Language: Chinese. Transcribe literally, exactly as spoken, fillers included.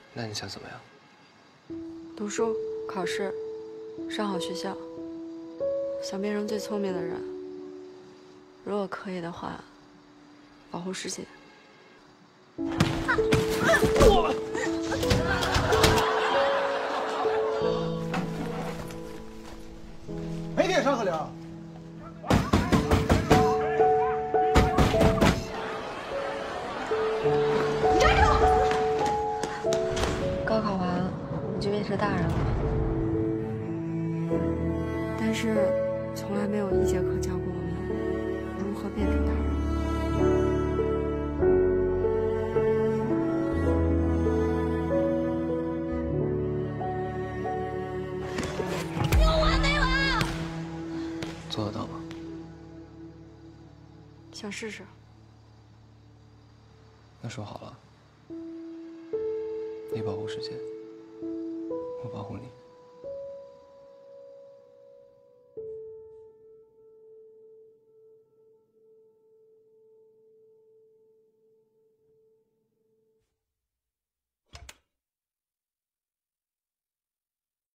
那你想怎么样？ 读书、考试，上好学校，想变成最聪明的人。如果可以的话，保护世界。 没点上河流。 高考完，你就变成大人了，但是从来没有一节课教过我们如何变成大人。 有完没完？ 做得到吗？ 想试试。 那说好了，你保护世界。